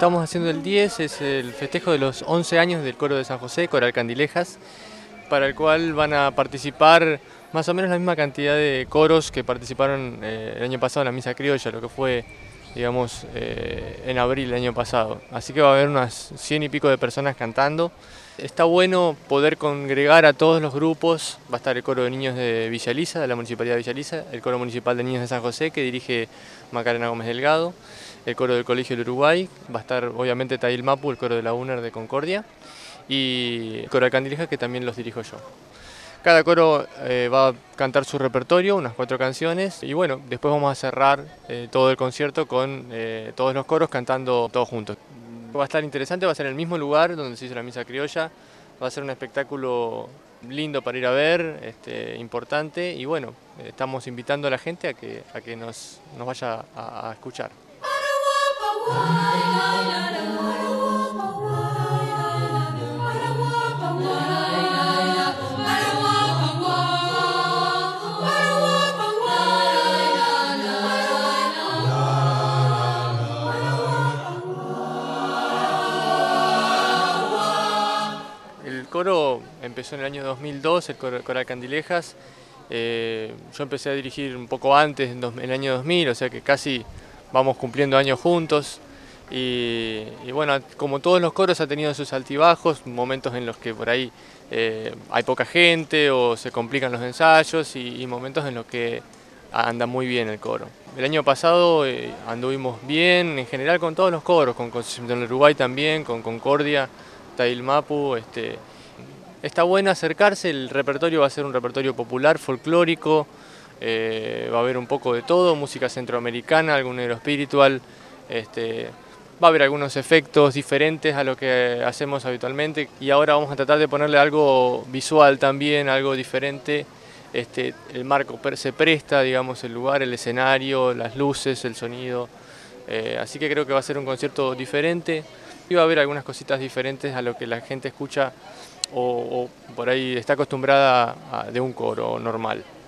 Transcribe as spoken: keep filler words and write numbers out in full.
estamos haciendo el diez es el festejo de los once años del Coro de San José, Coral Candilejas, para el cual van a participar más o menos la misma cantidad de coros que participaron eh, el año pasado en la Misa Criolla, lo que fue, digamos, eh, en abril del año pasado. Así que va a haber unas cien y pico de personas cantando. Está bueno poder congregar a todos los grupos. Va a estar el coro de niños de Villa Elisa, de la Municipalidad de Villa Elisa, el coro municipal de niños de San José, que dirige Macarena Gómez Delgado, el coro del Colegio del Uruguay, va a estar obviamente Tadil Mapu, el coro de la UNER de Concordia, y el coro de Candilejas, que también los dirijo yo. Cada coro eh, va a cantar su repertorio, unas cuatro canciones, y bueno, después vamos a cerrar eh, todo el concierto con eh, todos los coros cantando todos juntos. Va a estar interesante, va a ser en el mismo lugar donde se hizo la Misa Criolla, va a ser un espectáculo lindo para ir a ver, este, importante, y bueno, estamos invitando a la gente a que, a que nos, nos vaya a, a escuchar. El coro empezó en el año dos mil dos, el coro, Coral Candilejas. Eh, yo empecé a dirigir un poco antes, en, dos, en el año dos mil, o sea que casi vamos cumpliendo años juntos. Y, y bueno, como todos los coros ha tenido sus altibajos, momentos en los que por ahí eh, hay poca gente o se complican los ensayos y, y momentos en los que anda muy bien el coro. El año pasado eh, anduvimos bien, en general con todos los coros, con Concepción del Uruguay también, con Concordia, Tadil Mapu. Este, está bueno acercarse, el repertorio va a ser un repertorio popular, folclórico, eh, va a haber un poco de todo, música centroamericana, algún aerospiritual, este, va a haber algunos efectos diferentes a lo que hacemos habitualmente y ahora vamos a tratar de ponerle algo visual también, algo diferente. Este, el marco se presta, digamos, el lugar, el escenario, las luces, el sonido, eh, así que creo que va a ser un concierto diferente y va a haber algunas cositas diferentes a lo que la gente escucha o, o por ahí está acostumbrada a, de un coro normal.